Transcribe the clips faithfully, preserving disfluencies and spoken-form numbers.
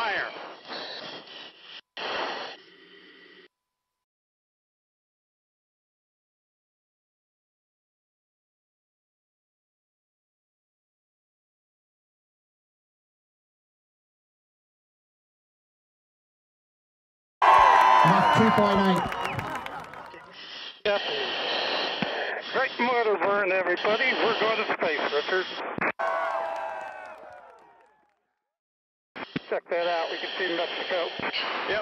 fire. Mach two point eight. Yep. Great motor burn, everybody. We're going to space, Richard. Check that out. We can see Mexico. Yep.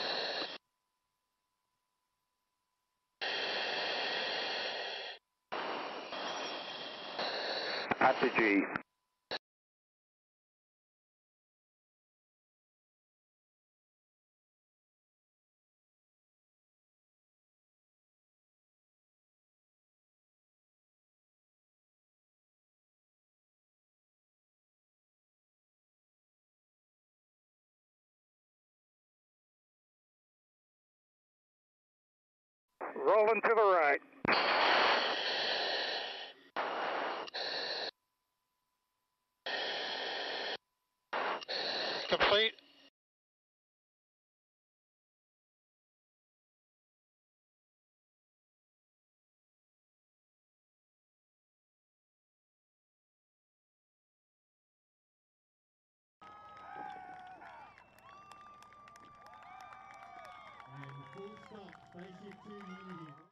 At the G. Rolling to the right. Complete. And full stop, spaceship two Unity.